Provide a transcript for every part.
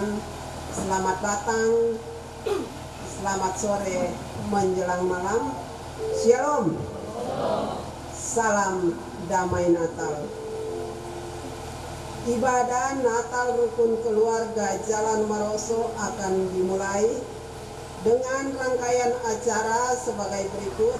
Tuhan, selamat datang, selamat sore menjelang malam. Shalom. Salam damai Natal. Ibadah Natal Rukun Keluarga Jalan Maroso akan dimulai dengan rangkaian acara sebagai berikut.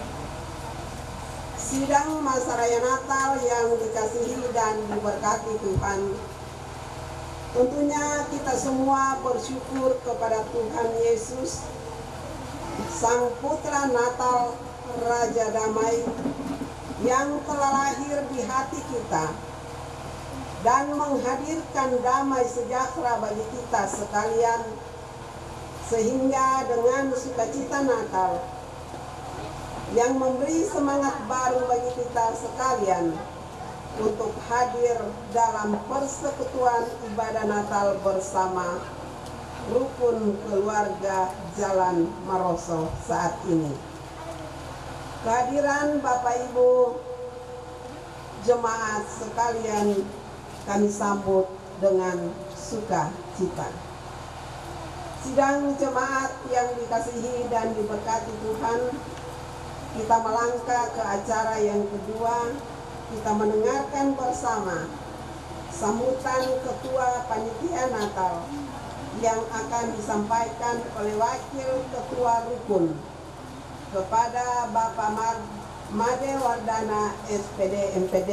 Sidang Masa Raya Natal yang dikasihi dan diberkati Tuhan. Tentunya kita semua bersyukur kepada Tuhan Yesus, Sang Putra Natal, Raja Damai, yang telah lahir di hati kita dan menghadirkan damai sejahtera bagi kita sekalian, sehingga dengan sukacita Natal yang memberi semangat baru bagi kita sekalian untuk hadir dalam persekutuan ibadah Natal bersama Rukun Keluarga Jalan Maroso saat ini. Kehadiran Bapak Ibu jemaat sekalian kami sambut dengan sukacita. Sidang jemaat yang dikasihi dan diberkati Tuhan, kita melangkah ke acara yang kedua. Kita mendengarkan bersama sambutan Ketua Panitia Natal yang akan disampaikan oleh Wakil Ketua Rukun kepada Bapak Made Wardana SPD MPD.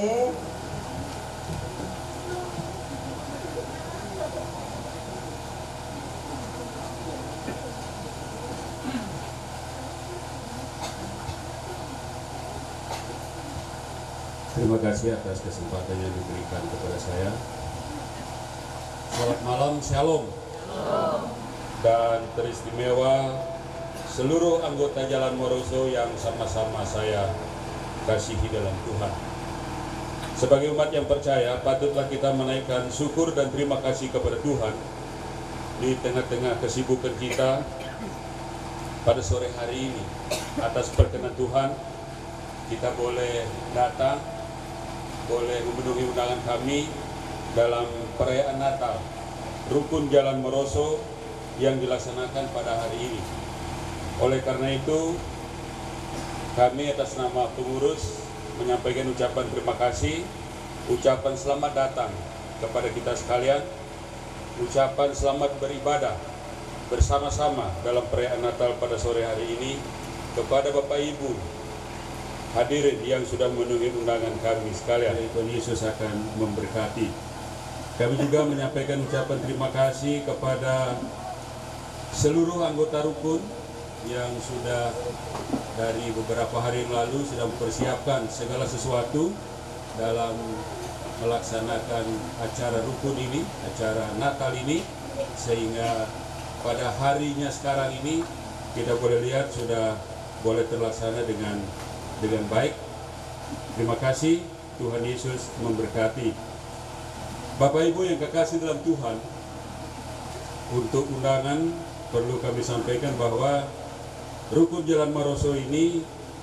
Terima kasih atas kesempatan yang diberikan kepada saya. Selamat malam, Shalom. Dan teristimewa seluruh anggota Jalan Maroso yang sama-sama saya kasihi dalam Tuhan. Sebagai umat yang percaya, patutlah kita menaikkan syukur dan terima kasih kepada Tuhan di tengah-tengah kesibukan kita pada sore hari ini. Atas perkenan Tuhan, kita boleh datang, boleh memenuhi undangan kami dalam perayaan Natal Rukun Jalan Maroso yang dilaksanakan pada hari ini. Oleh karena itu, kami atas nama pengurus menyampaikan ucapan terima kasih, ucapan selamat datang kepada kita sekalian, ucapan selamat beribadah bersama-sama dalam perayaan Natal pada sore hari ini kepada Bapak Ibu hadirin yang sudah memenuhi undangan kami sekalian. Tuhan Yesus akan memberkati. Kami juga menyampaikan ucapan terima kasih kepada seluruh anggota rukun yang sudah dari beberapa hari yang lalu sudah mempersiapkan segala sesuatu dalam melaksanakan acara rukun ini, acara Natal ini, sehingga pada harinya sekarang ini kita boleh lihat sudah boleh terlaksana dengan baik. Terima kasih, Tuhan Yesus memberkati. Bapak Ibu yang kekasih dalam Tuhan, untuk undangan perlu kami sampaikan bahwa Rukun Jalan Maroso ini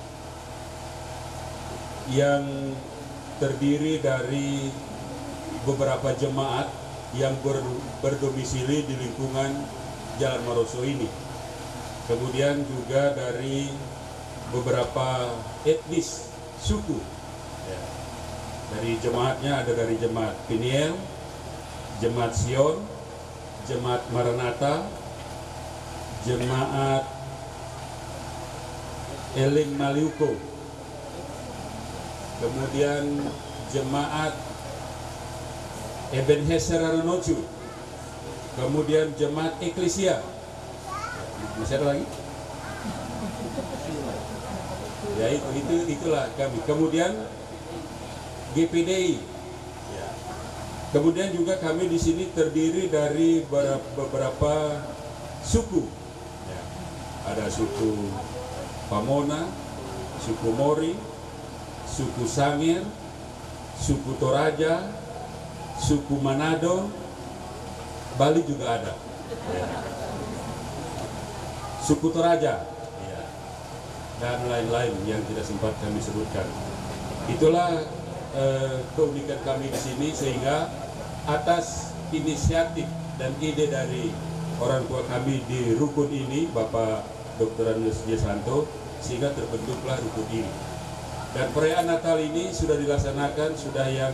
yang terdiri dari beberapa jemaat yang berdomisili di lingkungan Jalan Maroso ini. Kemudian juga dari beberapa etnis suku. Ya. Dari jemaatnya ada dari jemaat Piniel, jemaat Sion, jemaat Maranatha, jemaat Eling Maliuko, kemudian jemaat Ebenezer Aranoju, kemudian jemaat Eklesia. Masih ada lagi? Ya, itulah kami. Kemudian GPDI. Kemudian juga kami di sini terdiri dari beberapa suku. Ya. Ada suku Pamona, suku Mori, suku Sangir, suku Toraja, suku Manado, Bali juga ada. Ya. Suku Toraja. Dan lain-lain yang tidak sempat kami sebutkan. Itulah keunikan kami di sini, sehingga atas inisiatif dan ide dari orang tua kami di rukun ini, Bapak Dr. Anies Jesanto, sehingga terbentuklah rukun ini. Dan perayaan Natal ini sudah dilaksanakan, sudah yang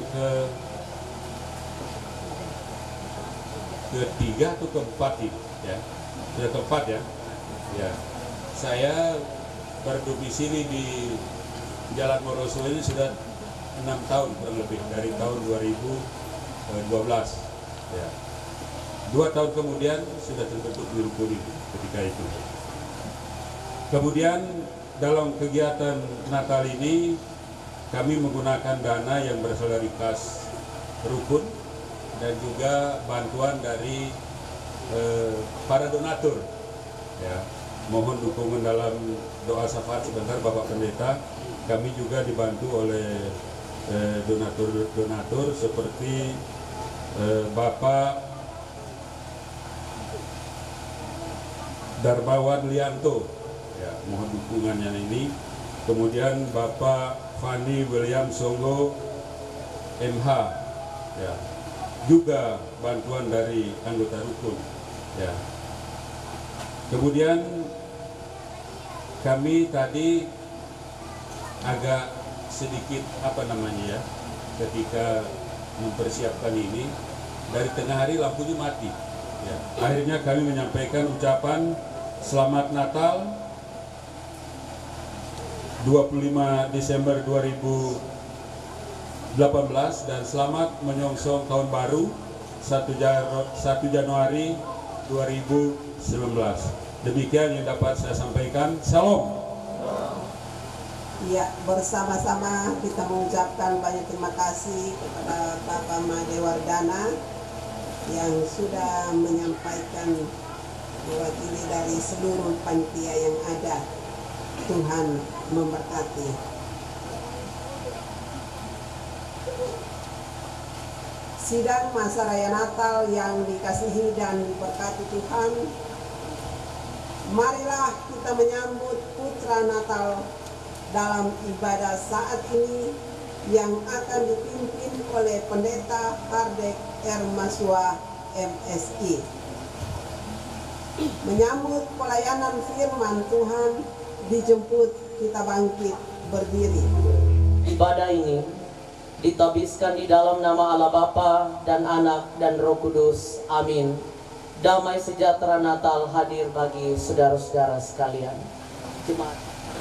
ketiga atau keempat ini, ya. Sudah keempat ya. Ya. Saya berdomisili di Jalan Moroso ini sudah 6 tahun kurang lebih, dari tahun 2012. Ya. 2 tahun kemudian sudah terbentuk di rukun ini ketika itu. Kemudian dalam kegiatan Natal ini kami menggunakan dana yang berasal dari kas rukun dan juga bantuan dari para donatur. Ya, mohon dukungan dalam doa syafaat sebentar Bapak Pendeta. Kami juga dibantu oleh donatur-donatur seperti Bapak Darmawan Lianto. Ya, mohon dukungannya ini. Kemudian Bapak Fani William Songo MH, ya, juga bantuan dari anggota rukun. Ya. Kemudian kami tadi agak sedikit ya, ketika mempersiapkan ini, dari tengah hari lampunya mati. Ya. Akhirnya kami menyampaikan ucapan Selamat Natal 25 Desember 2018 dan selamat menyongsong tahun baru 1 Januari 2019. Demikian yang dapat saya sampaikan. Salam. Ya, bersama-sama kita mengucapkan banyak terima kasih kepada Bapak Made Wardana yang sudah menyampaikan mewakili dari seluruh panitia yang ada. Tuhan memberkati. Sidang masa raya Natal yang dikasihi dan diberkati Tuhan, marilah kita menyambut Putra Natal dalam ibadah saat ini yang akan dipimpin oleh Pendeta Hardek R. Masua MSI. Menyambut pelayanan firman Tuhan, dijemput kita bangkit berdiri. Ibadah ini ditabiskan di dalam nama Allah Bapa dan Anak dan Roh Kudus. Amin. Damai sejahtera Natal hadir bagi saudara-saudara sekalian. Jemaat.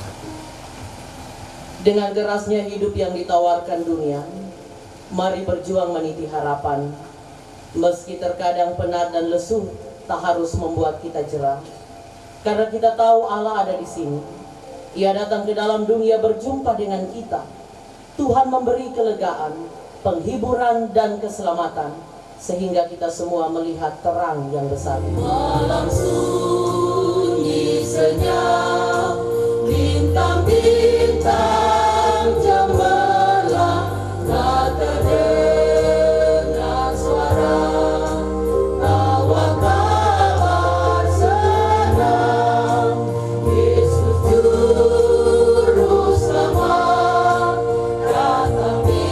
Dengan derasnya hidup yang ditawarkan dunia, mari berjuang meniti harapan. Meski terkadang penat dan lesu, tak harus membuat kita jerah. Karena kita tahu Allah ada di sini. Ia datang ke dalam dunia berjumpa dengan kita. Tuhan memberi kelegaan, penghiburan dan keselamatan, sehingga kita semua melihat terang yang besar. Malam sunyi senyap, bintang-bintang cemerlang, tak terdengar suara tawa kabar senang. Yesus Juru Selamat datang di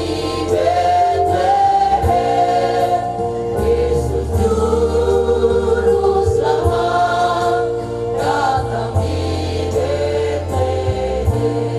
Betlehem. Yesus Juru Selamat datang di Betlehem.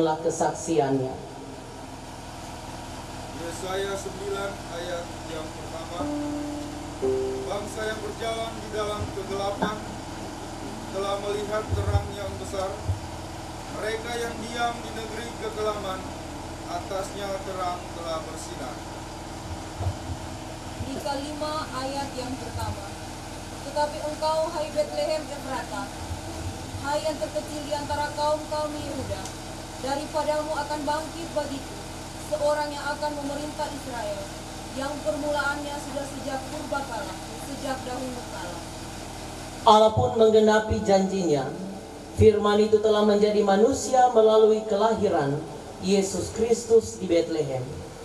Demikianlah kesaksiannya. Yesaya 9 ayat yang pertama. Bangsa yang berjalan di dalam kegelapan telah melihat terang yang besar. Mereka yang diam di negeri kekelaman, atasnya terang telah bersinar. Mika 5 ayat yang pertama. Tetapi engkau, hai Betlehem Efrata, hai yang terkecil di antara kaum-kaum Yehuda, daripadamu akan bangkit bagiku seorang yang akan memerintah Israel, yang permulaannya sudah sejak purbakala, sejak dahulu kala. Allah pun menggenapi janjinya. Firman itu telah menjadi manusia melalui kelahiran Yesus Kristus di Betlehem.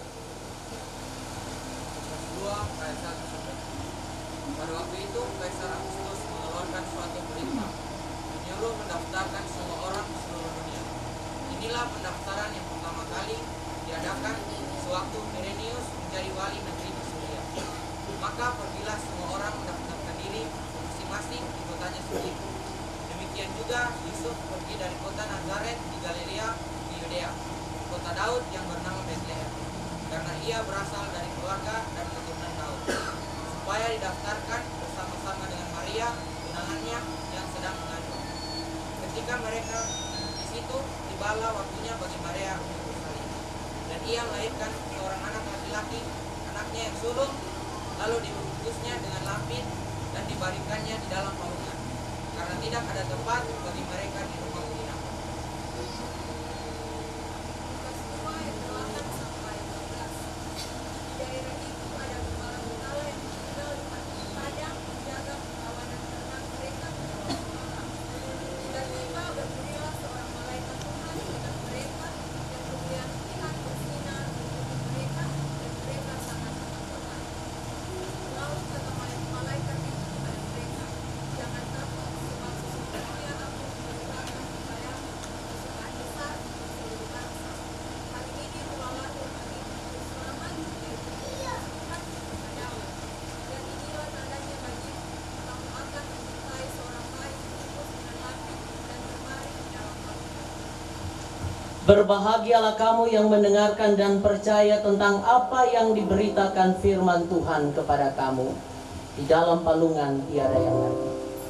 Pada waktu itu Kaisar Agustus mengeluarkan suatu perintah menyuruh mendaftarkan semua orang di seluruh dunia. Inilah pendaftaran yang pertama kali diadakan sewaktu Quirinius menjadi wali negeri di Syria. Maka pergilah semua orang mendaftarkan diri masing-masing di kotanya sendiri. Demikian juga Yusuf pergi dari kota Nazaret di Galilea di Yudea, kota Daud yang bernama Betlehem, karena ia berasal dari keluarga dan keturunan Daud, supaya didaftarkan bersama-sama dengan Maria, tunangannya yang sedang mengandung. Ketika mereka di situ, tibalah waktunya bagi Maria untuk bersalin, dan ia melahirkan seorang anak laki-laki, anaknya yang sulung, lalu dibungkusnya dengan lampin dan dibaringkannya di dalam palungan, karena tidak ada tempat bagi mereka di rumah penginapan. Lukas 2 ayat 8 sampai 12. Di daerah itu ada gembala-gembala yang tinggal di padang menjaga kawanan ternak mereka di bawah malam. Tiba-tiba berdirilah seorang malaikat Tuhan di dekat mereka, dan kemuliaan Tuhan bersinar meliputi mereka, dan mereka sangat-sangat tenang. Lalu kata malaikat itu kepada mereka, jangan takut, sebab sesungguhnya aku memberitakan kepadamu kesukaan besar untuk seluruh bangsa. Hari ini telah lahir bagimu juru selamat, yaitu Tuhan kepadamu. Dan inilah tandanya bagimu, kamu akan menjumpai seorang bayi dibungkus dengan lampin dan berbaring di dalam palungan. Berbahagialah kamu yang mendengarkan dan percaya tentang apa yang diberitakan firman Tuhan kepada kamu. Di dalam palungan tiada yang lain.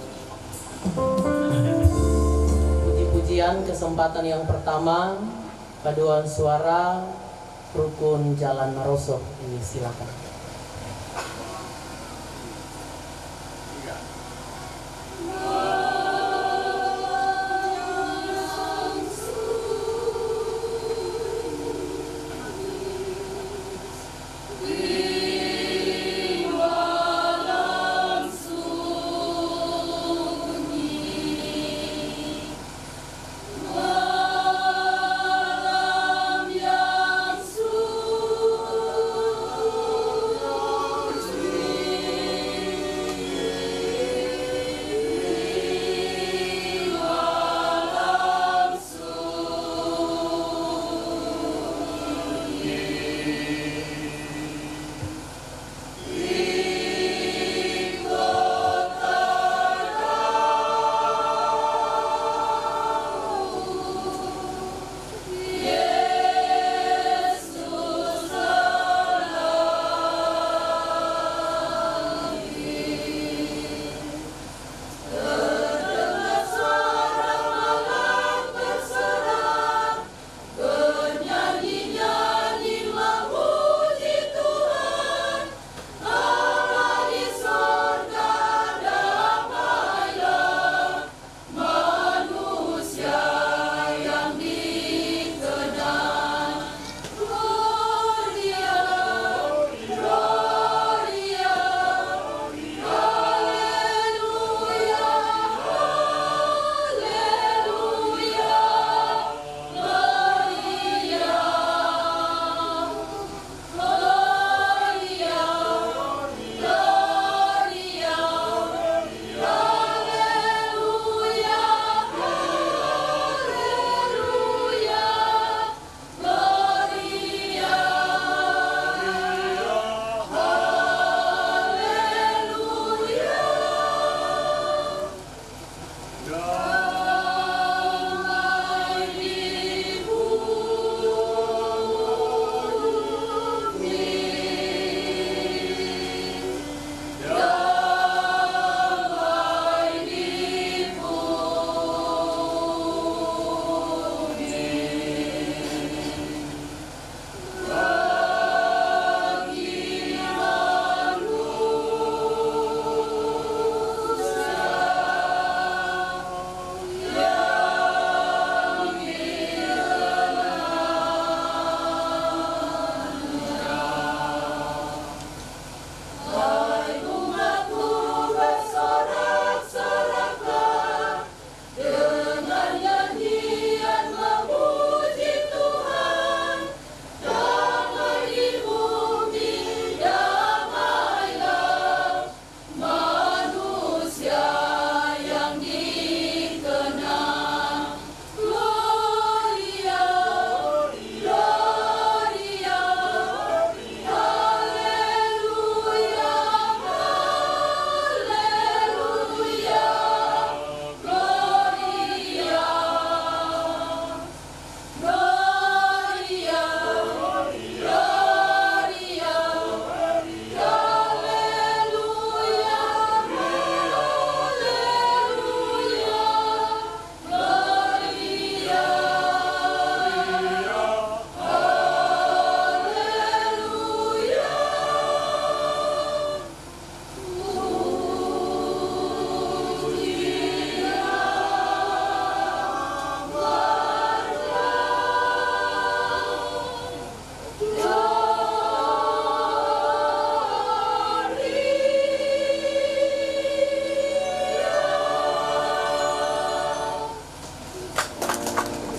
Puji-pujian kesempatan yang pertama, paduan suara rukun Jalan Maroso. Ini silakan.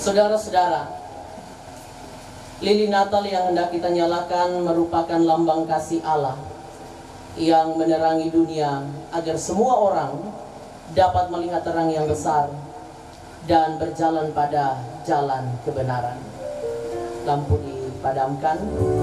Saudara-saudara, lilin Natal yang hendak kita nyalakan merupakan lambang kasih Allah yang menerangi dunia agar semua orang dapat melihat terang yang besar dan berjalan pada jalan kebenaran. Lampu dipadamkan.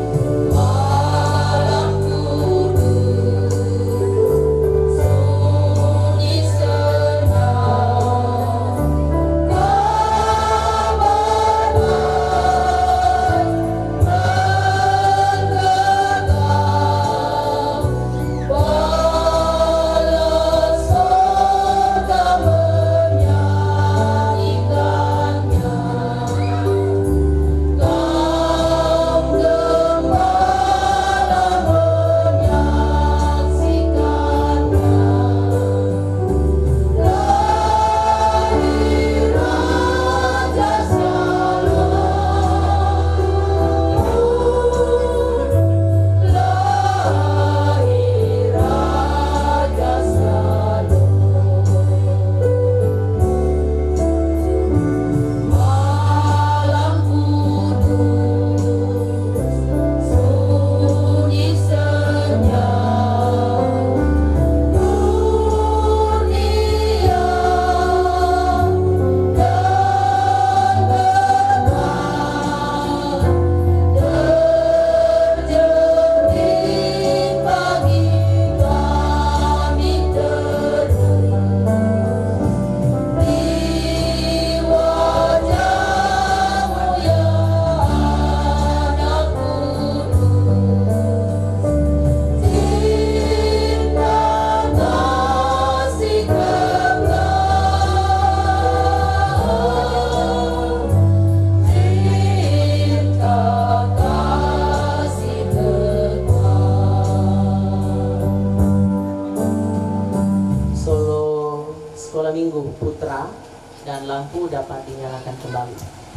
Sekolah Minggu Putra dan lampu dapat dinyalakan kembali.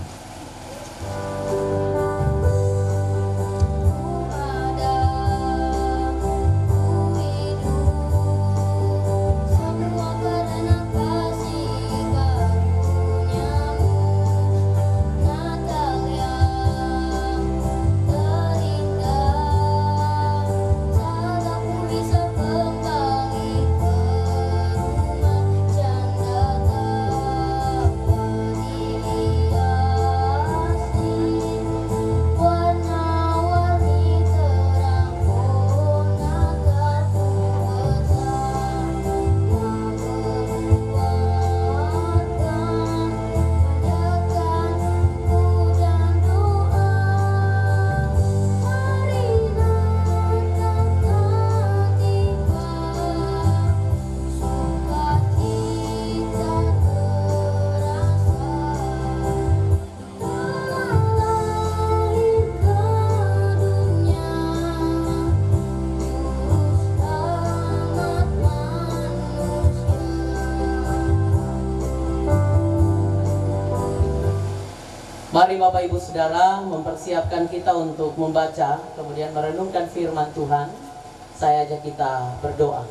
Mari Bapak Ibu Saudara mempersiapkan kita untuk membaca, kemudian merenungkan firman Tuhan. Saya ajak kita berdoa.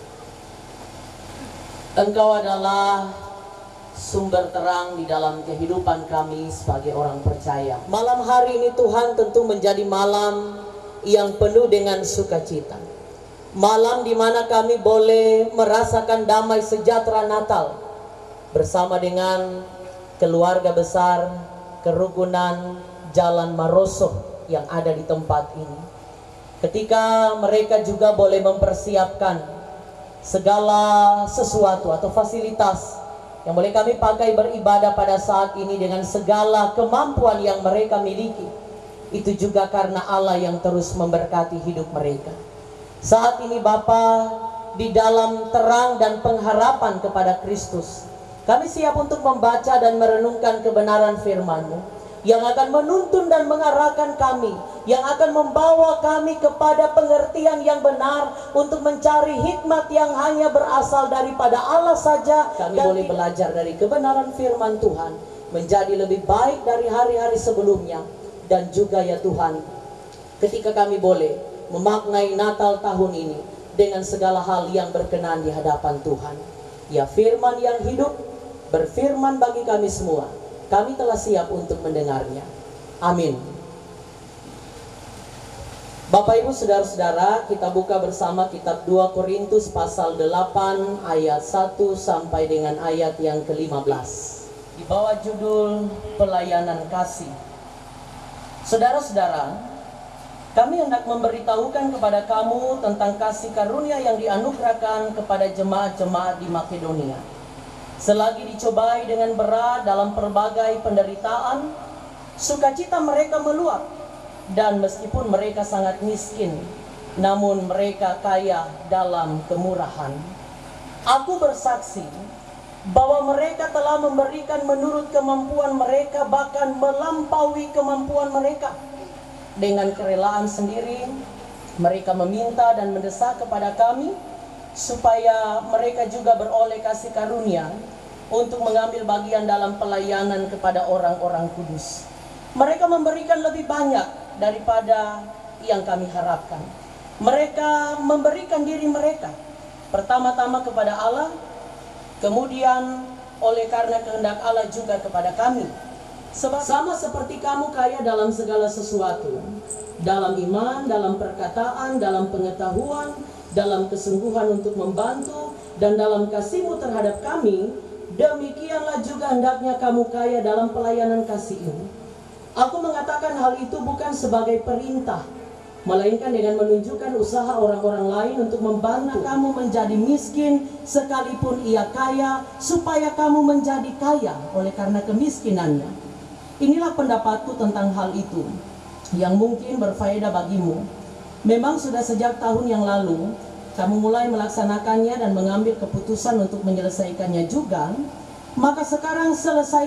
Engkau adalah sumber terang di dalam kehidupan kami sebagai orang percaya. Malam hari ini Tuhan tentu menjadi malam yang penuh dengan sukacita. Malam di mana kami boleh merasakan damai sejahtera Natal bersama dengan keluarga besar, kerukunan Jalan Marosoh yang ada di tempat ini. Ketika mereka juga boleh mempersiapkan segala sesuatu atau fasilitas yang boleh kami pakai beribadah pada saat ini dengan segala kemampuan yang mereka miliki. Itu juga karena Allah yang terus memberkati hidup mereka. Saat ini Bapa, di dalam terang dan pengharapan kepada Kristus, kami siap untuk membaca dan merenungkan kebenaran firman-Mu yang akan menuntun dan mengarahkan kami, yang akan membawa kami kepada pengertian yang benar untuk mencari hikmat yang hanya berasal daripada Allah saja. Kami boleh belajar dari kebenaran firman Tuhan menjadi lebih baik dari hari-hari sebelumnya. Dan juga ya Tuhan, ketika kami boleh memaknai Natal tahun ini dengan segala hal yang berkenan di hadapan Tuhan, ya firman yang hidup berfirman bagi kami semua, Kami telah siap untuk mendengarnya. Amin. Bapak Ibu Saudara-saudara, kita buka bersama kitab 2 Korintus pasal 8 ayat 1 sampai dengan ayat yang ke-15. Di bawah judul Pelayanan Kasih. Saudara-saudara, kami hendak memberitahukan kepada kamu tentang kasih karunia yang dianugerahkan kepada jemaat-jemaat di Makedonia. Selagi dicobai dengan berat dalam berbagai penderitaan, sukacita mereka meluap. Dan meskipun mereka sangat miskin, namun mereka kaya dalam kemurahan. Aku bersaksi bahwa mereka telah memberikan menurut kemampuan mereka, bahkan melampaui kemampuan mereka. Dengan kerelaan sendiri, mereka meminta dan mendesak kepada kami supaya mereka juga beroleh kasih karunia untuk mengambil bagian dalam pelayanan kepada orang-orang kudus. Mereka memberikan lebih banyak daripada yang kami harapkan. Mereka memberikan diri mereka pertama-tama kepada Allah, kemudian oleh karena kehendak Allah juga kepada kami. Sebab sama seperti kamu kaya dalam segala sesuatu, dalam iman, dalam perkataan, dalam pengetahuan, dalam kesungguhan untuk membantu, dan dalam kasihmu terhadap kami, demikianlah juga hendaknya kamu kaya dalam pelayanan kasih ini. Aku mengatakan hal itu bukan sebagai perintah, melainkan dengan menunjukkan usaha orang-orang lain untuk membantu kamu menjadi miskin sekalipun ia kaya, supaya kamu menjadi kaya oleh karena kemiskinannya. Inilah pendapatku tentang hal itu, yang mungkin berfaedah bagimu. Memang sudah sejak tahun yang lalu, kamu mulai melaksanakannya dan mengambil keputusan untuk menyelesaikannya juga. Maka sekarang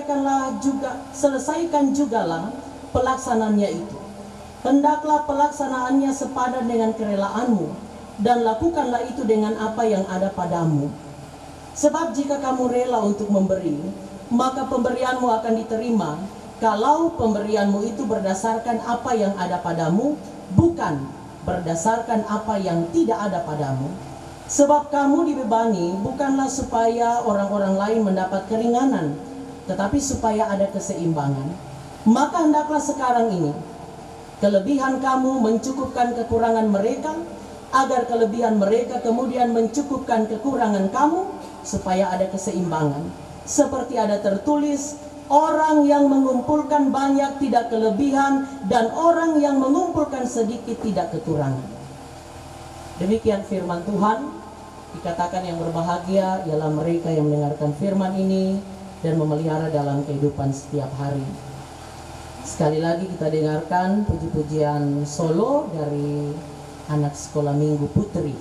selesaikan jugalah pelaksanaannya itu. Hendaklah pelaksanaannya sepadan dengan kerelaanmu, dan lakukanlah itu dengan apa yang ada padamu. Sebab jika kamu rela untuk memberi, maka pemberianmu akan diterima, kalau pemberianmu itu berdasarkan apa yang ada padamu, bukan berdasarkan apa yang tidak ada padamu. Sebab kamu dibebani bukanlah supaya orang-orang lain mendapat keringanan, tetapi supaya ada keseimbangan. Maka hendaklah sekarang ini kelebihan kamu mencukupkan kekurangan mereka, agar kelebihan mereka kemudian mencukupkan kekurangan kamu, supaya ada keseimbangan. Seperti ada tertulis, orang yang mengumpulkan banyak tidak kelebihan, dan orang yang mengumpulkan sedikit tidak kekurangan. Demikian firman Tuhan. Dikatakan yang berbahagia ialah mereka yang mendengarkan firman ini dan memelihara dalam kehidupan setiap hari. Sekali lagi kita dengarkan puji-pujian solo dari anak sekolah minggu Putri.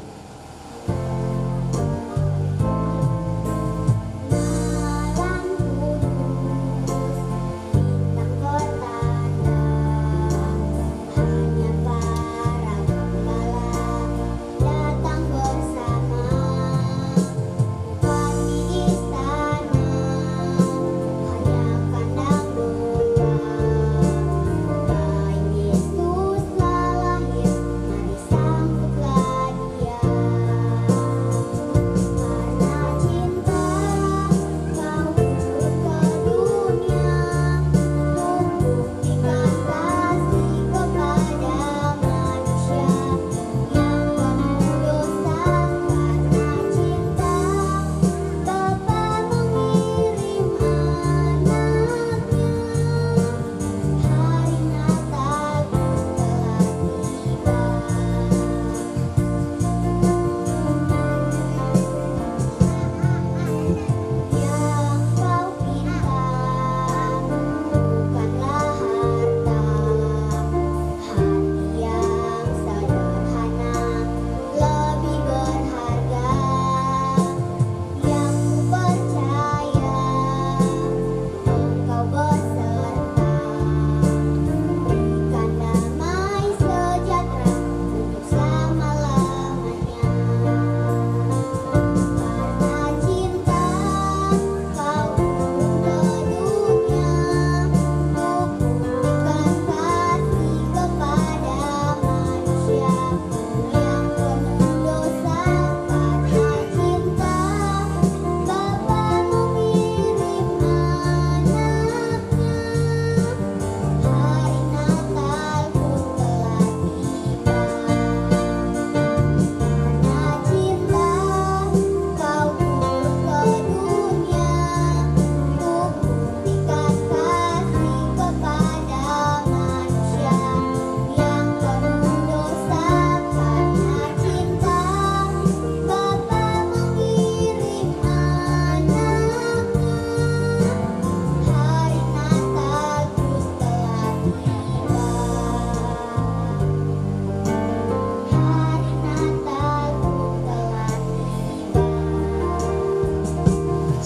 Yesus telah lahir, mari sambutlah Dia.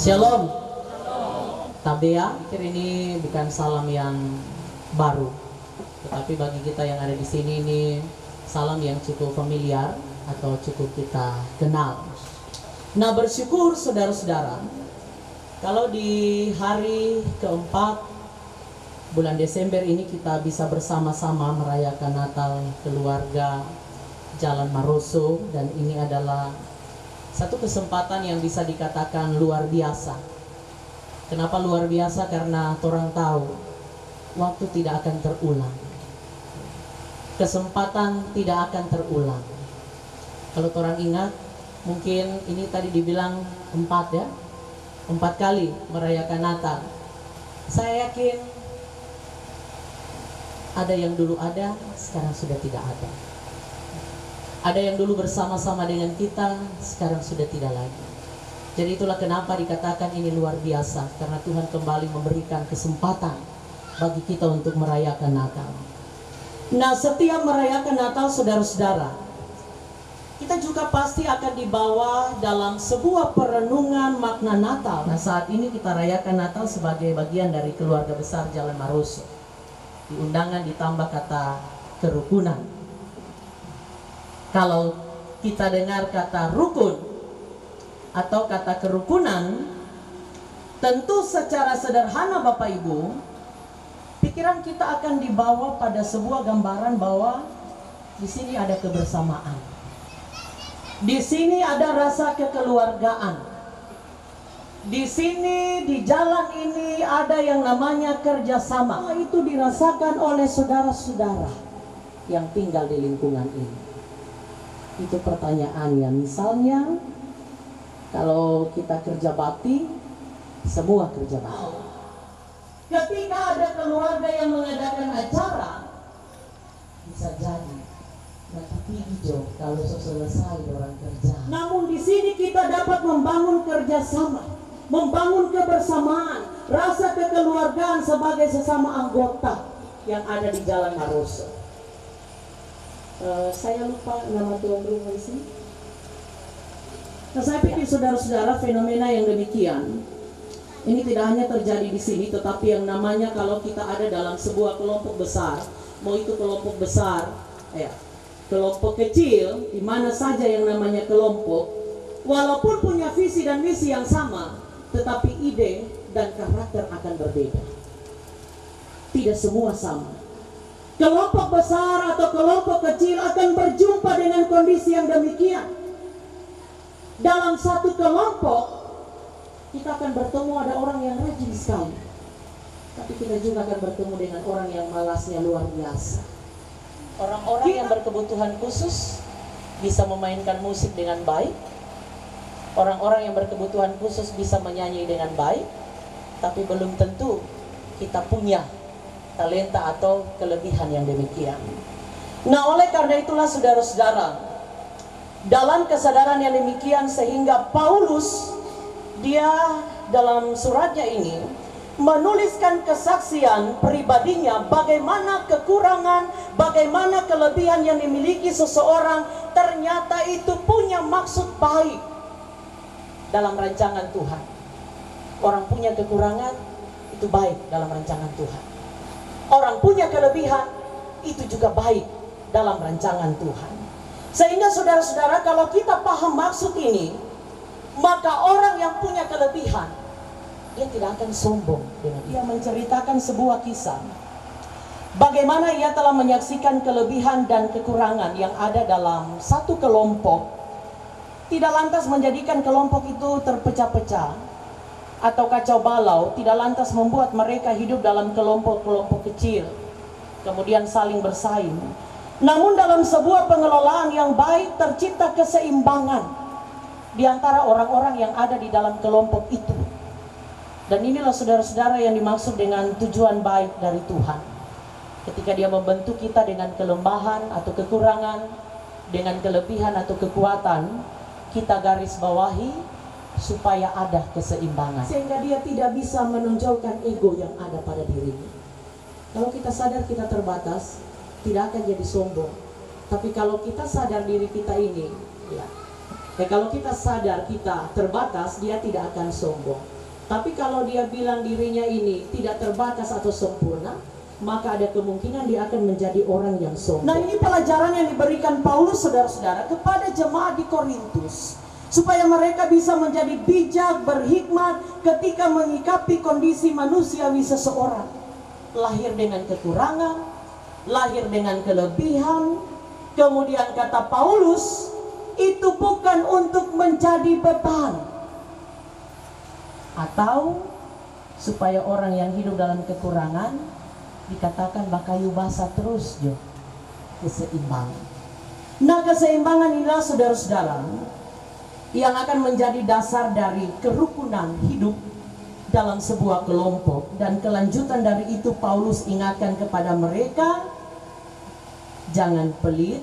Shalom. Tabea, pikir ini bukan salam yang baru, tetapi bagi kita yang ada di sini ini salam yang cukup familiar atau cukup kita kenal. Nah, bersyukur saudara-saudara, kalau di hari keempat bulan Desember ini kita bisa bersama-sama merayakan Natal keluarga Jalan Maroso, dan ini adalah satu kesempatan yang bisa dikatakan luar biasa. Kenapa luar biasa? Karena orang tahu waktu tidak akan terulang, kesempatan tidak akan terulang. Kalau orang ingat, mungkin ini tadi dibilang 4 ya, 4 kali merayakan Natal. Saya yakin ada yang dulu ada, sekarang sudah tidak ada. Ada yang dulu bersama-sama dengan kita, sekarang sudah tidak lagi. Jadi itulah kenapa dikatakan ini luar biasa, karena Tuhan kembali memberikan kesempatan bagi kita untuk merayakan Natal. Nah, setiap merayakan Natal, saudara-saudara, kita juga pasti akan dibawa dalam sebuah perenungan makna Natal. Nah, saat ini kita rayakan Natal sebagai bagian dari keluarga besar Jalan Maroso. Di undangan ditambah kata kerukunan. Kalau kita dengar kata rukun atau kata kerukunan, tentu secara sederhana Bapak Ibu, pikiran kita akan dibawa pada sebuah gambaran bahwa di sini ada kebersamaan. Di sini ada rasa kekeluargaan. Di sini, di jalan ini ada yang namanya kerjasama. Itu dirasakan oleh saudara-saudara yang tinggal di lingkungan ini. Itu pertanyaannya. Misalnya, kalau kita kerja bakti, semua kerja bakti. Ketika ada keluarga yang mengadakan acara, bisa jadi nanti hijau kalau selesai orang kerja. Namun di sini kita dapat membangun kerjasama, membangun kebersamaan, rasa kekeluargaan sebagai sesama anggota yang ada di Jalan Maroso. Saya lupa nama tuan rumah di sini. Nah, saya pikir saudara-saudara, fenomena yang demikian ini tidak hanya terjadi di sini, tetapi yang namanya kalau kita ada dalam sebuah kelompok besar, mau itu kelompok besar, kelompok kecil, di mana saja yang namanya kelompok, walaupun punya visi dan misi yang sama, tetapi ide dan karakter akan berbeda. Tidak semua sama. Kelompok besar atau kelompok kecil akan berjumpa dengan kondisi yang demikian. Dalam satu kelompok, kita akan bertemu ada orang yang rajin sekali, tapi kita juga akan bertemu dengan orang yang malasnya luar biasa. Orang-orang yang berkebutuhan khusus bisa memainkan musik dengan baik. Orang-orang yang berkebutuhan khusus bisa menyanyi dengan baik, tapi belum tentu kita punya talenta atau kelebihan yang demikian. Nah, oleh karena itulah saudara-saudara, dalam kesadaran yang demikian sehingga Paulus dia dalam suratnya ini menuliskan kesaksian pribadinya, bagaimana kekurangan, bagaimana kelebihan yang dimiliki seseorang ternyata itu punya maksud baik dalam rancangan Tuhan. Orang punya kekurangan itu baik dalam rancangan Tuhan. Orang punya kelebihan itu juga baik dalam rancangan Tuhan. Sehingga saudara-saudara, kalau kita paham maksud ini, maka orang yang punya kelebihan, dia tidak akan sombong dengan dia. Menceritakan sebuah kisah bagaimana ia telah menyaksikan kelebihan dan kekurangan yang ada dalam satu kelompok, tidak lantas menjadikan kelompok itu terpecah-pecah atau kacau balau, tidak lantas membuat mereka hidup dalam kelompok-kelompok kecil kemudian saling bersaing. Namun dalam sebuah pengelolaan yang baik tercipta keseimbangan di antara orang-orang yang ada di dalam kelompok itu. Dan inilah saudara-saudara yang dimaksud dengan tujuan baik dari Tuhan. Ketika dia membentuk kita dengan kelembahan atau kekurangan, dengan kelebihan atau kekuatan, kita garis bawahi supaya ada keseimbangan. Sehingga dia tidak bisa menonjolkan ego yang ada pada dirinya. Kalau kita sadar kita terbatas, tidak akan jadi sombong. Tapi kalau kita sadar diri kita ini, kalau kita sadar kita terbatas, dia tidak akan sombong. Tapi kalau dia bilang dirinya ini tidak terbatas atau sempurna, maka ada kemungkinan dia akan menjadi orang yang sombong. Nah, ini pelajaran yang diberikan Paulus, saudara-saudara, kepada jemaat di Korintus, supaya mereka bisa menjadi bijak, berhikmat ketika menyikapi kondisi manusiawi seseorang. Lahir dengan kekurangan, lahir dengan kelebihan. Kemudian kata Paulus, itu bukan untuk menjadi beban, atau supaya orang yang hidup dalam kekurangan dikatakan bakayu basah terus jo. Keseimbangan. Nah, keseimbangan inilah saudara-saudara yang akan menjadi dasar dari kerukunan hidup dalam sebuah kelompok. Dan kelanjutan dari itu Paulus ingatkan kepada mereka, jangan pelit,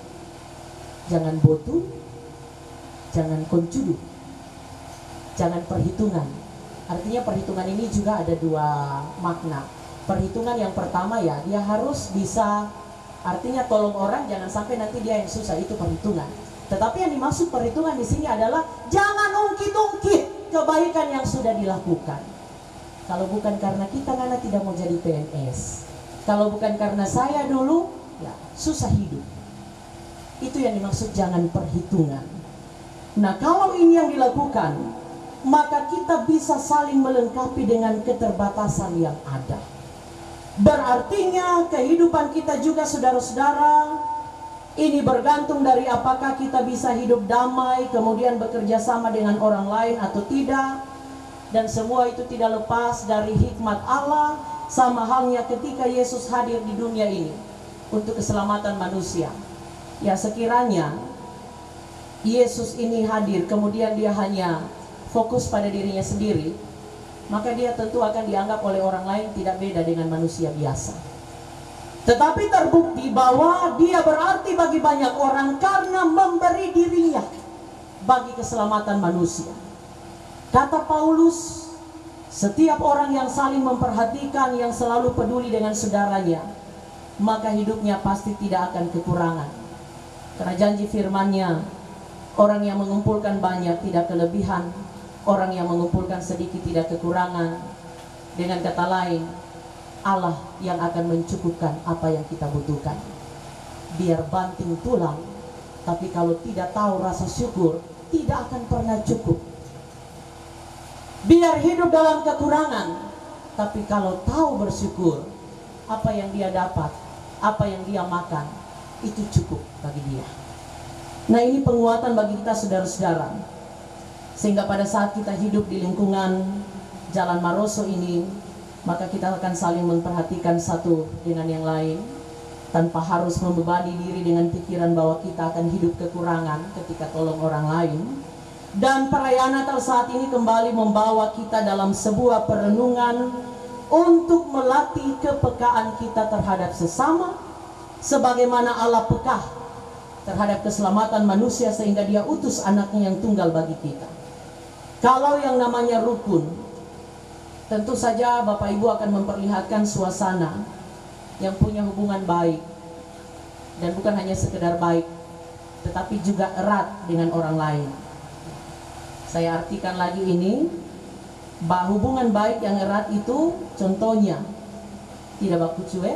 jangan botu, jangan koncudu, jangan perhitungan. Artinya perhitungan ini juga ada dua makna. Perhitungan yang pertama ya, dia harus bisa, artinya tolong orang, jangan sampai nanti dia yang susah, itu perhitungan. Tetapi yang dimaksud perhitungan di sini adalah jangan ungkit-ungkit kebaikan yang sudah dilakukan. Kalau bukan karena kita, karena tidak mau jadi PNS. Kalau bukan karena saya dulu, ya susah hidup. Itu yang dimaksud jangan perhitungan. Nah, kalau ini yang dilakukan, maka kita bisa saling melengkapi dengan keterbatasan yang ada. Berartinya kehidupan kita juga, saudara-saudara, ini bergantung dari apakah kita bisa hidup damai, kemudian bekerja sama dengan orang lain atau tidak. Dan semua itu tidak lepas dari hikmat Allah, sama halnya ketika Yesus hadir di dunia ini untuk keselamatan manusia. Ya, sekiranya Yesus ini hadir kemudian dia hanya fokus pada dirinya sendiri, maka dia tentu akan dianggap oleh orang lain tidak beda dengan manusia biasa. Tetapi terbukti bahwa dia berarti bagi banyak orang karena memberi dirinya bagi keselamatan manusia. Kata Paulus, setiap orang yang saling memperhatikan, yang selalu peduli dengan saudaranya, maka hidupnya pasti tidak akan kekurangan. Karena janji firman-Nya, orang yang mengumpulkan banyak tidak kelebihan, orang yang mengumpulkan sedikit tidak kekurangan. Dengan kata lain, Allah yang akan mencukupkan apa yang kita butuhkan. Biar banting tulang, tapi kalau tidak tahu rasa syukur, tidak akan pernah cukup. Biar hidup dalam kekurangan, tapi kalau tahu bersyukur, apa yang dia dapat, apa yang dia makan, itu cukup bagi dia. Nah, ini penguatan bagi kita, saudara-saudara. Sehingga pada saat kita hidup di lingkungan Jalan Maroso ini, maka kita akan saling memperhatikan satu dengan yang lain, tanpa harus membebani diri dengan pikiran bahwa kita akan hidup kekurangan ketika tolong orang lain. Dan perayaan Natal saat ini kembali membawa kita dalam sebuah perenungan untuk melatih kepekaan kita terhadap sesama, sebagaimana Allah peka terhadap keselamatan manusia sehingga dia utus anaknya yang tunggal bagi kita. Kalau yang namanya rukun, tentu saja Bapak Ibu akan memperlihatkan suasana yang punya hubungan baik, dan bukan hanya sekedar baik, tetapi juga erat dengan orang lain. Saya artikan lagi ini, bahwa hubungan baik yang erat itu contohnya tidak baku cuek,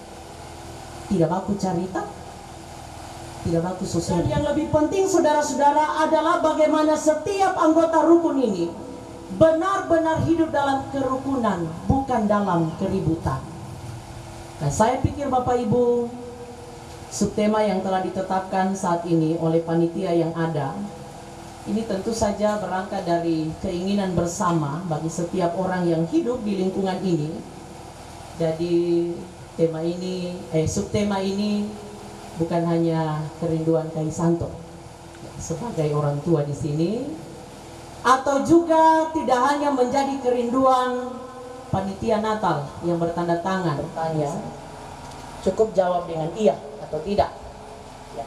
tidak baku carita, tidak baku sosial. Dan yang lebih penting, saudara-saudara, adalah bagaimana setiap anggota rukun ini benar-benar hidup dalam kerukunan, bukan dalam keributan. Nah, saya pikir Bapak Ibu, subtema yang telah ditetapkan saat ini oleh panitia yang ada, ini tentu saja berangkat dari keinginan bersama bagi setiap orang yang hidup di lingkungan ini. Jadi tema ini, subtema ini bukan hanya kerinduan Kaisanto sebagai orang tua di sini, atau juga tidak hanya menjadi kerinduan panitia Natal yang bertanda tangan. Bertanya, cukup jawab dengan iya atau tidak. Ya.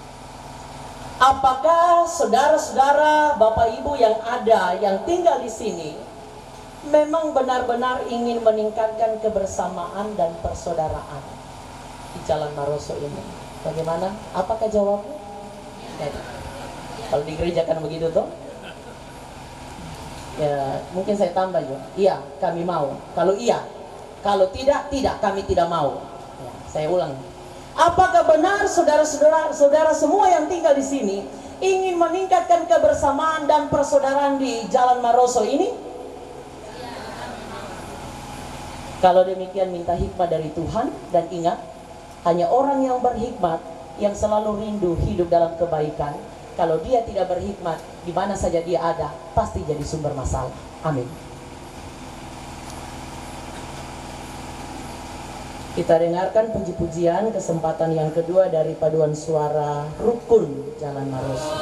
Apakah saudara-saudara, Bapak Ibu yang ada, yang tinggal di sini, memang benar-benar ingin meningkatkan kebersamaan dan persaudaraan di Jalan Maroso ini? Bagaimana? Apakah jawabnya? Ya. Kalau di gereja kan begitu toh? Ya, mungkin saya tambah juga. Iya, kami mau. Kalau iya, kalau tidak, tidak. Kami tidak mau. Ya, saya ulang. Apakah benar saudara semua yang tinggal di sini ingin meningkatkan kebersamaan dan persaudaraan di Jalan Maroso ini? Kalau demikian minta hikmat dari Tuhan, dan ingat, hanya orang yang berhikmat yang selalu rindu hidup dalam kebaikan. Kalau dia tidak berhikmat, di mana saja dia ada, pasti jadi sumber masalah. Amin. Kita dengarkan puji-pujian kesempatan yang kedua dari paduan suara Rukun Jalan Maroso.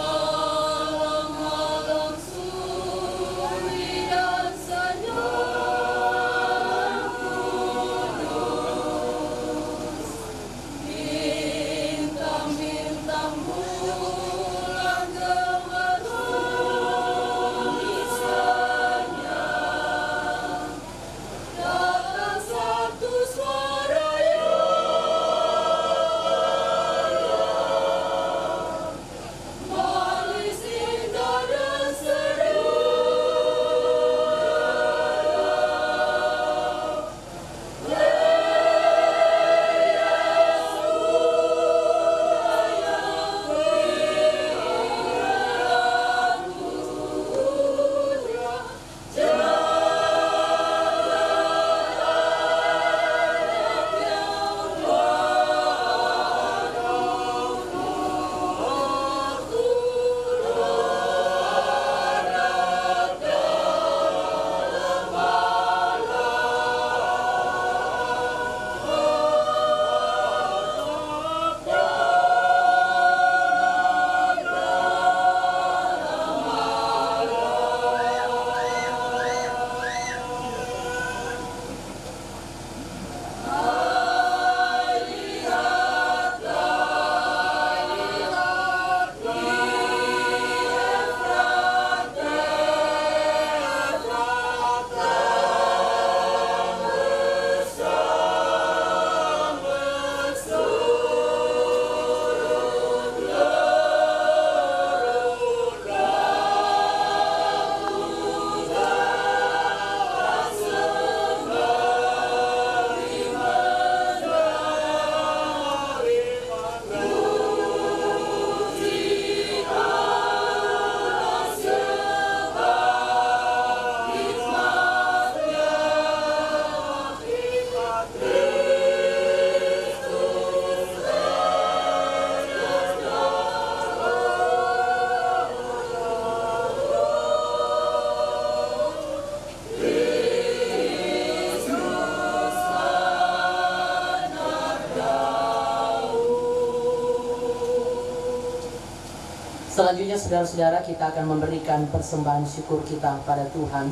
Selanjutnya saudara-saudara, kita akan memberikan persembahan syukur kita pada Tuhan.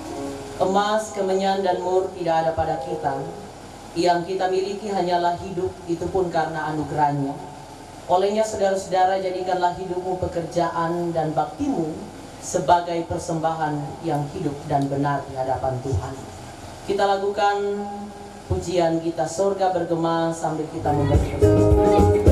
Emas, kemenyan, dan mur tidak ada pada kita. Yang kita miliki hanyalah hidup, itu pun karena anugerahnya. Olehnya saudara-saudara, jadikanlah hidupmu, pekerjaan, dan baktimu sebagai persembahan yang hidup dan benar di hadapan Tuhan. Kita lakukan pujian kita, Sorga Bergema, sambil kita memberi persembahan.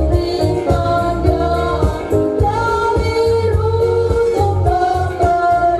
Terima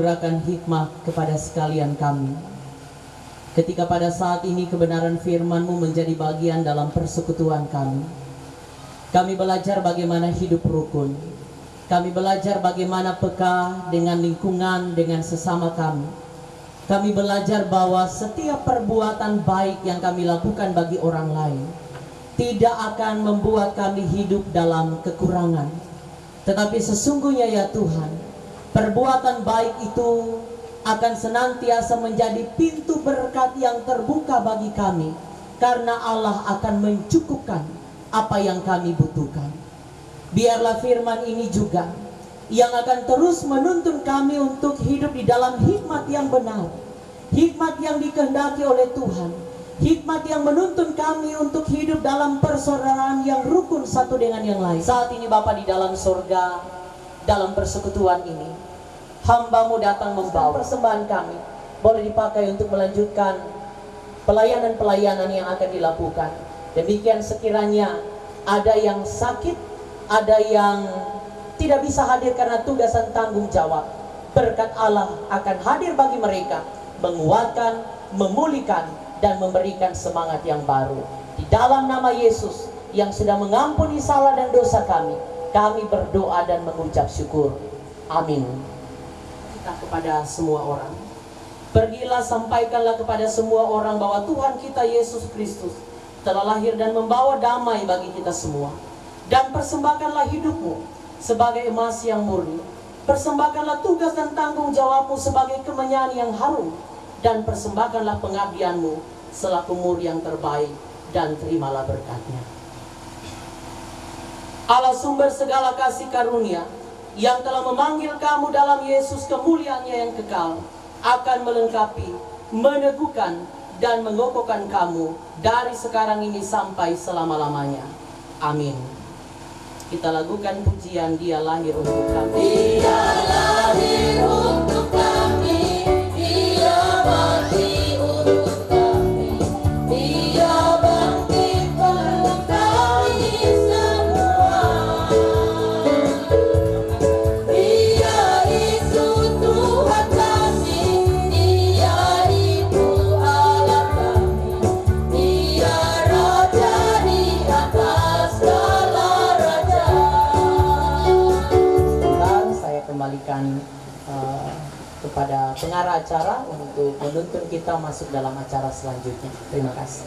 menganugerahkan hikmah kepada sekalian kami. Ketika pada saat ini kebenaran firman-Mu menjadi bagian dalam persekutuan kami. Kami belajar bagaimana hidup rukun. Kami belajar bagaimana peka dengan lingkungan, dengan sesama kami. Kami belajar bahwa setiap perbuatan baik yang kami lakukan bagi orang lain tidak akan membuat kami hidup dalam kekurangan. Tetapi sesungguhnya ya Tuhan, perbuatan baik itu akan senantiasa menjadi pintu berkat yang terbuka bagi kami, karena Allah akan mencukupkan apa yang kami butuhkan. Biarlah firman ini juga yang akan terus menuntun kami untuk hidup di dalam hikmat yang benar, hikmat yang dikehendaki oleh Tuhan, hikmat yang menuntun kami untuk hidup dalam persaudaraan yang rukun satu dengan yang lain. Saat ini Bapa di dalam surga, dalam persekutuan ini, hamba-Mu datang membawa persembahan kami, boleh dipakai untuk melanjutkan pelayanan-pelayanan yang akan dilakukan. Demikian sekiranya ada yang sakit, ada yang tidak bisa hadir karena tugas dan tanggung jawab, berkat Allah akan hadir bagi mereka, menguatkan, memulihkan, dan memberikan semangat yang baru. Di dalam nama Yesus yang sudah mengampuni salah dan dosa kami berdoa dan mengucap syukur. Amin. Kita kepada semua orang, pergilah sampaikanlah kepada semua orang bahwa Tuhan kita Yesus Kristus telah lahir dan membawa damai bagi kita semua. Dan persembahkanlah hidupmu sebagai emas yang murni. Persembahkanlah tugas dan tanggung jawabmu sebagai kemenyan yang harum. Dan persembahkanlah pengabdianmu selaku murid yang terbaik, dan terimalah berkatnya. Allah sumber segala kasih karunia, yang telah memanggil kamu dalam Yesus kemuliaannya yang kekal, akan melengkapi, meneguhkan, dan mengokohkan kamu dari sekarang ini sampai selama-lamanya. Amin. Kita lakukan pujian Dia lahir untuk kami. Dia lahir untuk kami, Dia mati untuk kami, Dia bangkit untuk kami semua. Dia itu Tuhan kami, Dia itu Allah kami, Dia Raja di atas segala raja. Dan saya kembalikan kepada pengarah acara untuk menuntun kita masuk dalam acara selanjutnya. Terima kasih.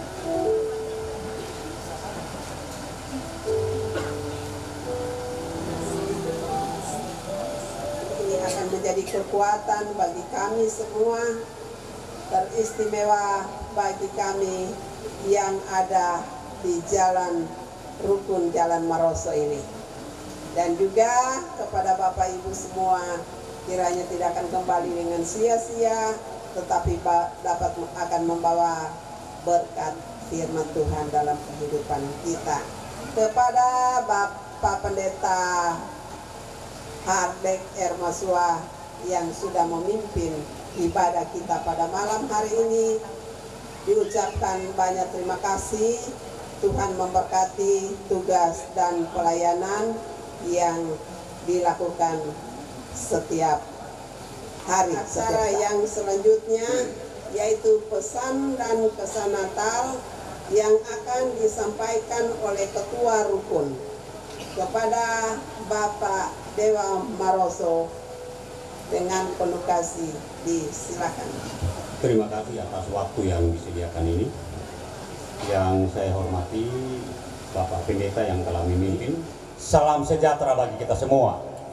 Ini akan menjadi kekuatan bagi kami semua, teristimewa bagi kami yang ada di jalan rukun Jalan Maroso ini. Dan juga kepada Bapak Ibu semua, kiranya tidak akan kembali dengan sia-sia, tetapi dapat akan membawa berkat firman Tuhan dalam kehidupan kita. Kepada Bapak Pendeta Hardek R. Masua yang sudah memimpin ibadah kita pada malam hari ini, diucapkan banyak terima kasih. Tuhan memberkati tugas dan pelayanan yang dilakukan setiap hari. Acara yang selanjutnya yaitu pesan dan kesan Natal yang akan disampaikan oleh Ketua Rukun. Kepada Bapak Dewa Maroso dengan penuh kasih disilakan. Terima kasih atas waktu yang disediakan ini. Yang saya hormati Bapak Pendeta yang telah memimpin. Salam sejahtera bagi kita semua.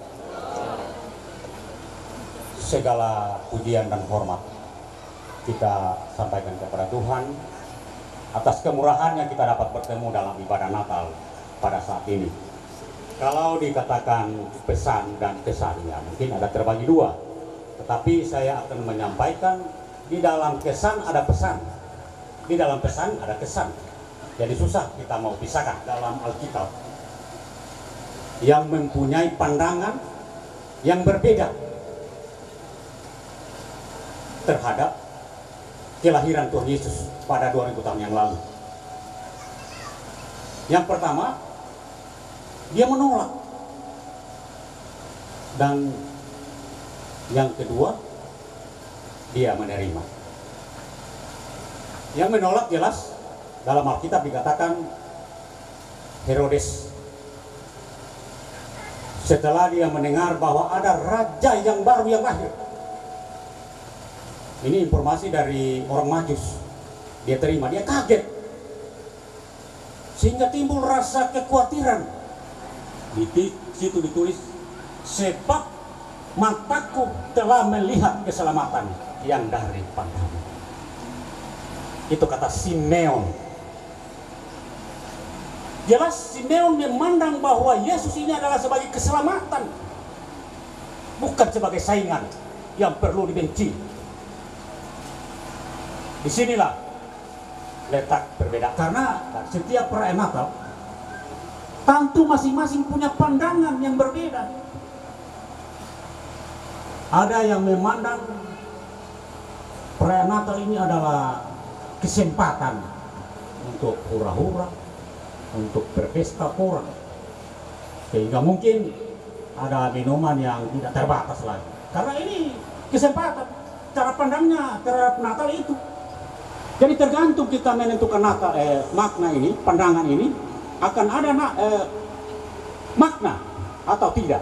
Segala pujian dan hormat kita sampaikan kepada Tuhan atas kemurahan yang kita dapat bertemu dalam ibadah Natal pada saat ini. Kalau dikatakan pesan dan kesannya mungkin ada terbagi dua, tetapi saya akan menyampaikan di dalam kesan ada pesan, di dalam pesan ada kesan. Jadi susah kita mau pisahkan dalam Alkitab yang mempunyai pandangan yang berbeda terhadap kelahiran Tuhan Yesus pada 2000 tahun yang lalu. Yang pertama, dia menolak dan Yang kedua, dia menerima. Yang menolak jelas dalam Alkitab dikatakan Herodes. Setelah dia mendengar bahwa ada raja yang baru yang lahir. Ini informasi dari orang Majus. Dia terima, dia kaget. Sehingga timbul rasa kekhawatiran. Di situ ditulis, sebab mataku telah melihat keselamatan yang dari padamu. Itu kata Simeon. Jelas Simeon memandang bahwa Yesus ini adalah sebagai keselamatan, bukan sebagai saingan yang perlu dibenci. Disinilah letak berbeda, karena setiap perayaan Natal tentu masing-masing punya pandangan yang berbeda. Ada yang memandang perayaan Natal ini adalah kesempatan untuk hura-hura, untuk berpesta pora, sehingga mungkin ada minuman yang tidak terbatas lagi. Karena ini kesempatan, cara pandangnya terhadap Natal itu. Jadi tergantung kita menentukan Natal, makna ini, pandangan ini akan ada makna atau tidak.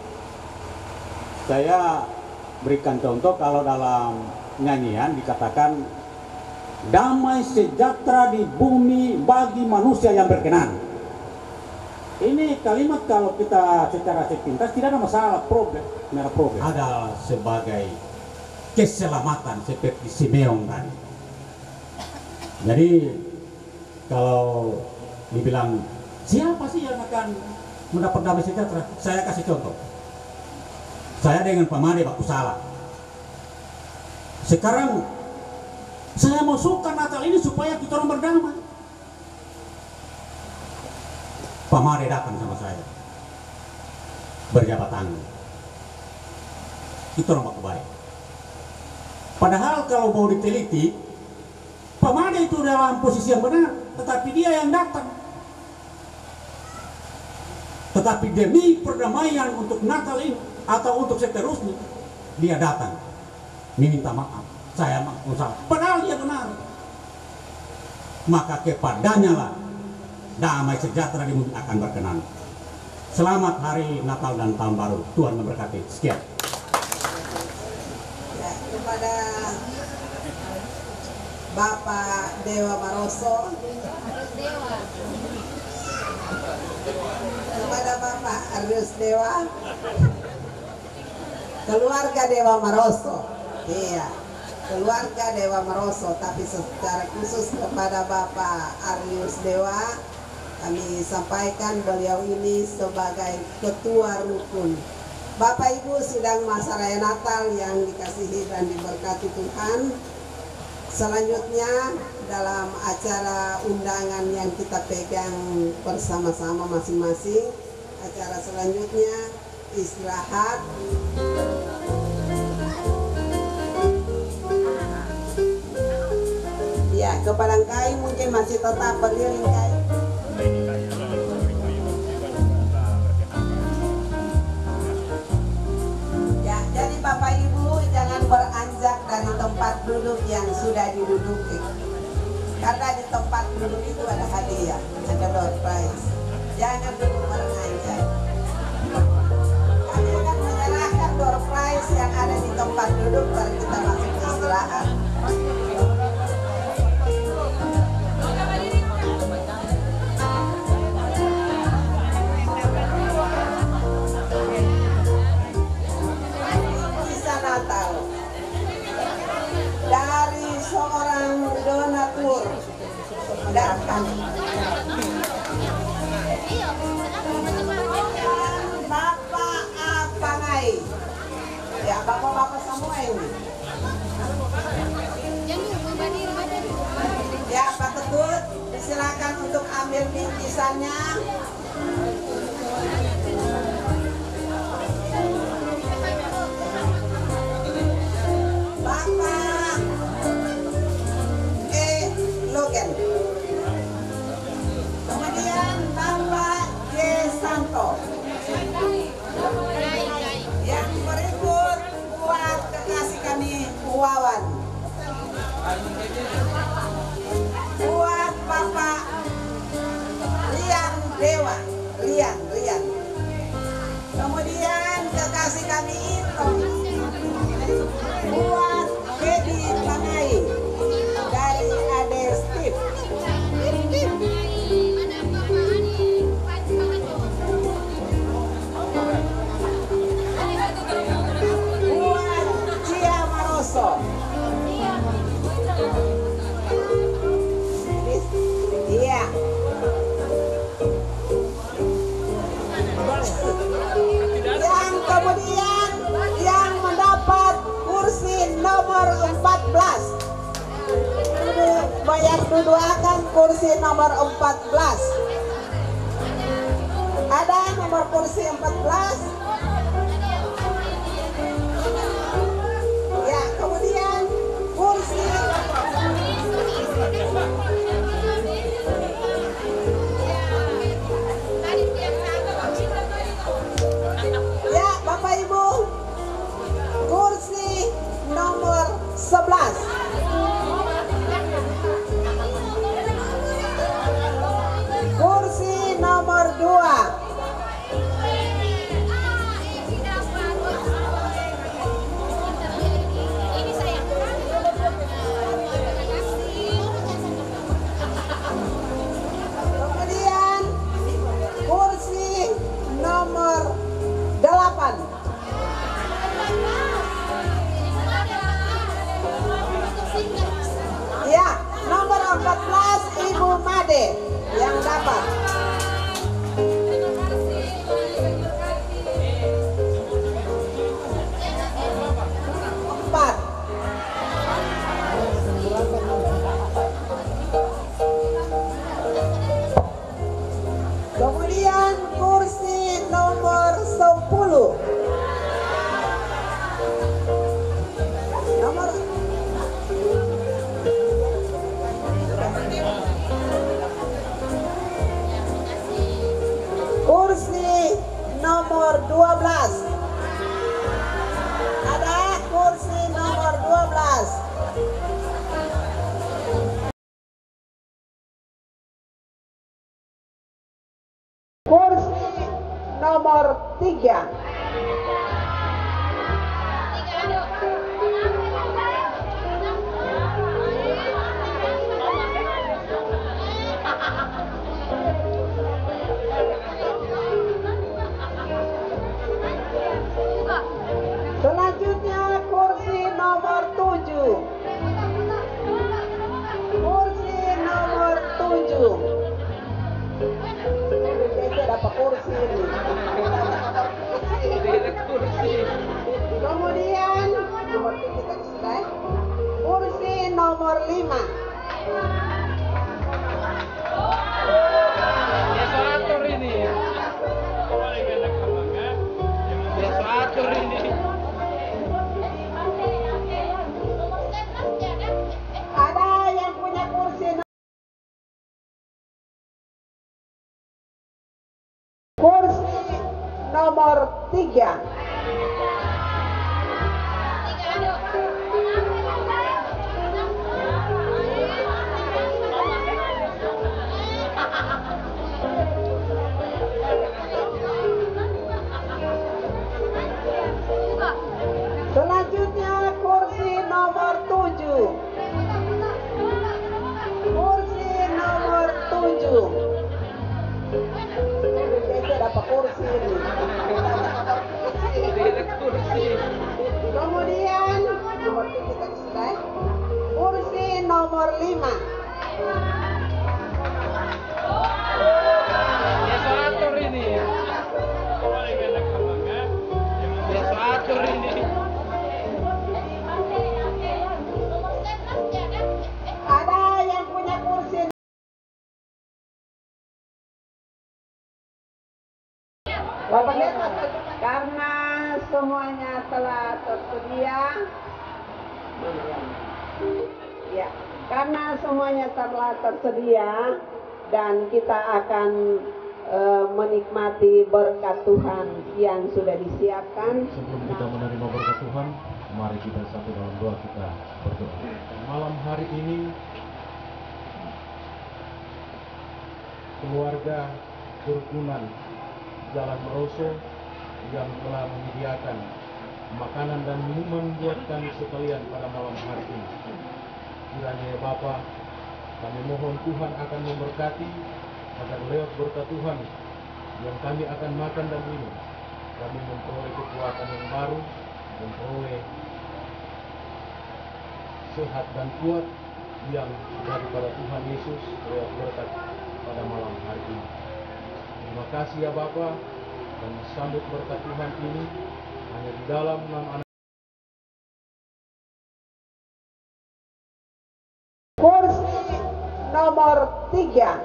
Saya berikan contoh, kalau dalam nyanyian dikatakan damai sejahtera di bumi bagi manusia yang berkenan. Ini kalimat kalau kita secara sepintas tidak ada masalah, problem. Ada sebagai keselamatan seperti Simeon tadi. Jadi kalau dibilang siapa sih yang akan mendapat damai sejahtera, saya kasih contoh. Saya dengan Pak Made baku salah. Sekarang saya mau suka Natal ini supaya kita orang berdamai. Pak Made datang sama saya, berjabat tangan. Kita orang baku baik. Padahal kalau mau diteliti, Pak Made itu dalam posisi yang benar, tetapi dia yang datang. Tetapi demi perdamaian untuk Natal ini atau untuk seterusnya, dia datang meminta maaf. Saya mengaku salah, padahal dia benar. Maka kepadanya lah damai sejahtera di bumi akan berkenan. Selamat hari Natal dan Tahun Baru. Tuhan memberkati. Sekian. Ya, kepada Bapak Dewa Maroso, kepada Bapak Arius Dewa, keluarga Dewa Maroso, iya, keluarga Dewa Maroso, tapi secara khusus kepada Bapak Arius Dewa, kami sampaikan beliau ini sebagai ketua rukun. Bapak Ibu sidang masa raya Natal yang dikasihi dan diberkati Tuhan. Selanjutnya dalam acara undangan yang kita pegang bersama-sama masing-masing, acara selanjutnya istirahat. Ya, ke Palangkai mungkin masih tetap berdiri Kai. Ya, jadi Bapak Ibu jangan beranjak dari tempat duduk yang sudah diduduki. Karena di tempat duduk itu ada hadiah, ada door prize. Jangan duduk beranjak. Kami akan menyerahkan door prize yang ada di tempat duduk baru kita masuk istirahat. Natal dari seorang donatur datang kami itu buat Dedi Pangai dari Ade Steve. Buat Cia Maroso. Iya. Yang kemudian yang mendapat kursi nomor 14. Banyak duduakan kursi nomor 14. Ada nomor kursi 14. Ya, kemudian kursi ya, Bapak Ibu, kursi nomor 11. Kursi nomor 2. Kemudian kursi nomor 8. Ya, nomor 14 Ibu Made yang dapat. Empat. Kemudian kursi nomor 10. Nomor kursi nomor 12. Ada kursi nomor 12. Kursi nomor 3. Selanjutnya kursi nomor 7. Kursi nomor 7. Saya dapat kursi ini. Kemudian nomor 7 tadi sudah. Kursi nomor 5. Desorator ini ya. Paling enak banget. Desorator ini. Ada yang punya kursi nomor 3. Selanjutnya kursi nomor 7. Kursi nomor 7. Saya dapat kursi ini. Kemudian nomor 7 tadi sudah. Kursi nomor 5. Desorator ini ya. Paling enak banget. Desorator ini. Ada yang punya kursi Bapak lihat, karena semuanya telah tersedia. Ya, karena semuanya telah tersedia dan kita akan menikmati berkat Tuhan yang sudah disiapkan. Sebelum kita menerima berkat Tuhan, mari kita satu dalam doa kita berdoa. Malam hari ini keluarga kerukunan Jalan Meroso yang telah menyediakan makanan dan minuman buat kami sekalian pada malam hari ini. Kiranya ya Bapa, kami mohon Tuhan akan memberkati agar lewat berkat Tuhan yang kami akan makan dan minum, kami memperoleh kekuatan yang baru, memperoleh sehat dan kuat yang daripada Tuhan Yesus lewat berkat pada malam hari ini. Terima kasih ya Bapa, dan sambut berkat Tuhan ini hanya di dalam nama anak. Kursi nomor 3.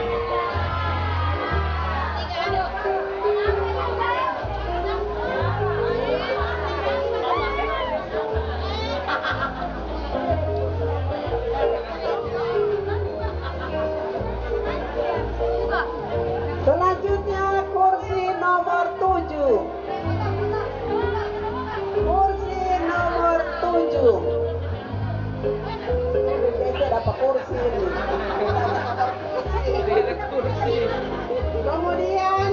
Selanjutnya kursi nomor 7. Kursi nomor 7. Dapat kursi ini. Kemudian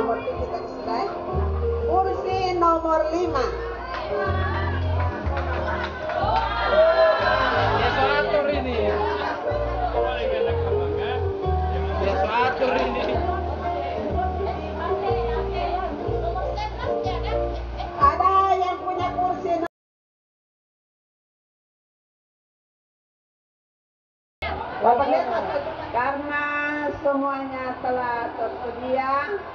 kursi nomor 5. Biasa atur ini. Paling enak abang ya. Biasa atur ini. Ada yang punya kursi Bapak lihat, karena semuanya telah tersedia,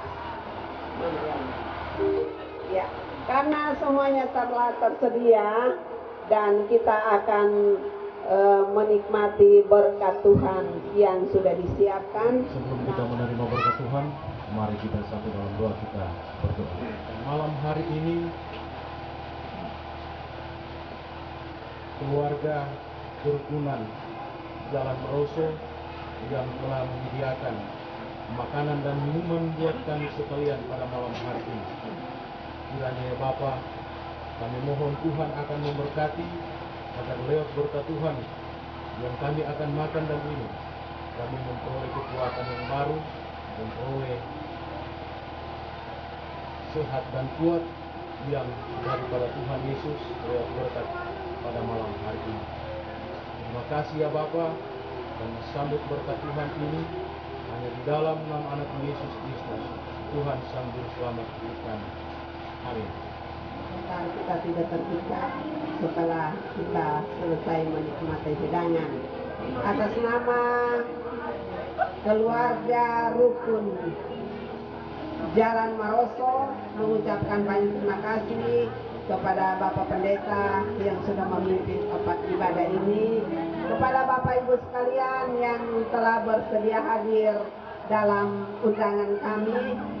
ya, karena semuanya telah tersedia dan kita akan menikmati berkat Tuhan yang sudah disiapkan. Sebelum kita menerima berkat Tuhan, mari kita satu dalam doa kita berdoa. Malam hari ini keluarga kerukunan Jalan Meroso yang telah menyediakan makanan dan minuman buat kami sekalian pada malam hari ini. Kiranya ya Bapa, kami mohon Tuhan akan memberkati agar lewat berkat Tuhan yang kami akan makan dan minum, kami memperoleh kekuatan yang baru, memperoleh sehat dan kuat yang daripada Tuhan Yesus lewat berkat pada malam hari ini. Terima kasih ya Bapa, dan sambut berkat Tuhan ini hanya di dalam nama anak Yesus Kristus, Tuhan Sang Juru Selamat kami. Amin. Kita tidak terpikat setelah kita selesai menikmati hidangan. Atas nama keluarga rukun Jalan Meroso mengucapkan banyak terima kasih kepada Bapak Pendeta yang sudah memimpin tempat ibadah ini, kepada Bapak Ibu sekalian yang telah bersedia hadir dalam undangan kami,